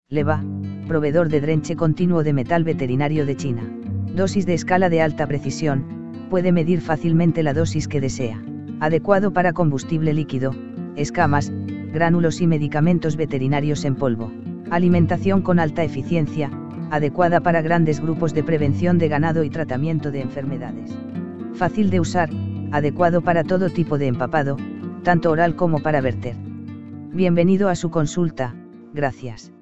Leva, proveedor de drenche continuo de metal veterinario de China. Dosis de escala de alta precisión, puede medir fácilmente la dosis que desea. Adecuado para combustible líquido, escamas, gránulos y medicamentos veterinarios en polvo. Alimentación con alta eficiencia, adecuada para grandes grupos de prevención de ganado y tratamiento de enfermedades. Fácil de usar, adecuado para todo tipo de empapado, tanto oral como para verter. Bienvenido a su consulta, gracias.